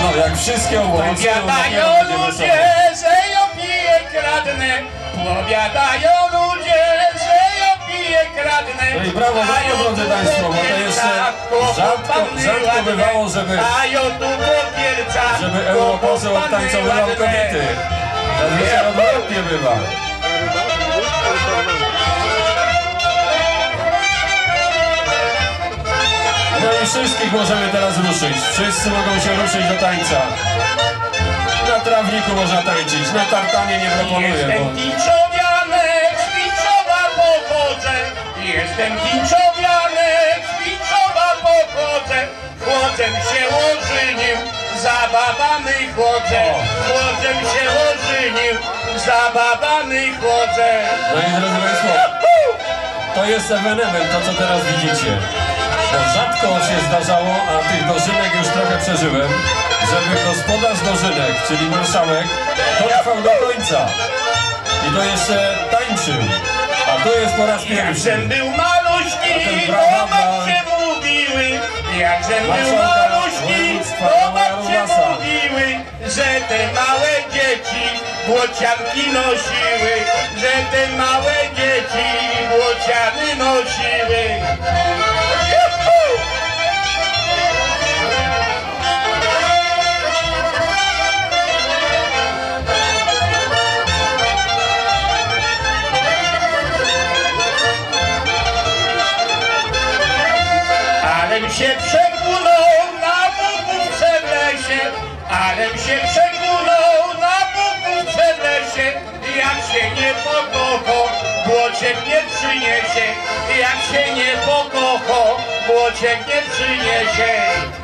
No, jak wszystkie otańcują, powiadają ludzie, że ją pije, kradnę. Powiadają ludzie, że ją pije, kradnę. No i brawo, drodzy państwo, bo to jeszcze rzadko bywało, żeby europoseł odtańcowywał kobiety. Zazwyczaj odwrotnie bywa. No i wszystkich możemy teraz ruszyć. Wszyscy mogą się ruszyć do tańca. Na trawniku można tańczyć, na tartanie nie proponuję. Jestem Kinczowianek, z Kinczowa pochodzę. Jestem Kinczowianek, z Kinczowa pochodzę. Chłodzem się ożynił, za babami chodzę. Chłodzem się ożynił, za babami chodzę. No i drodzy państwo, to jest ewenement, to co teraz widzicie. Bo rzadko się zdarzało, a tych dożynek już trochę przeżyłem, żeby gospodarz dożynek, czyli marszałek, dotrwał do końca. I to jeszcze tańczył. A to jest po raz pierwszy. Jakżem był maluśki, to babcie mówiły. Jakżem był maluśki, to babcie mówiły, że te małe dzieci błocianki nosiły. Że te małe dzieci błociany nosiły. Alem się przekunął na bukówce w lesie, alem się przekunął na bukówce w lesie. Jak się nie pokocho, błociek nie przyniesie. Jak się nie pokocho, błociek nie przyniesie.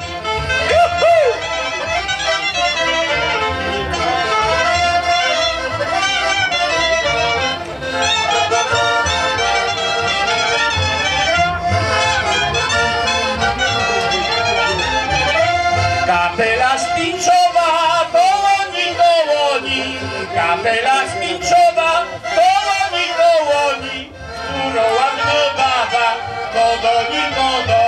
Kapela z Pinczowa, kołoni, kołoni. Kapela z Pinczowa, kołoni, kołoni. Którą ładno baba, kodoni, kodoni.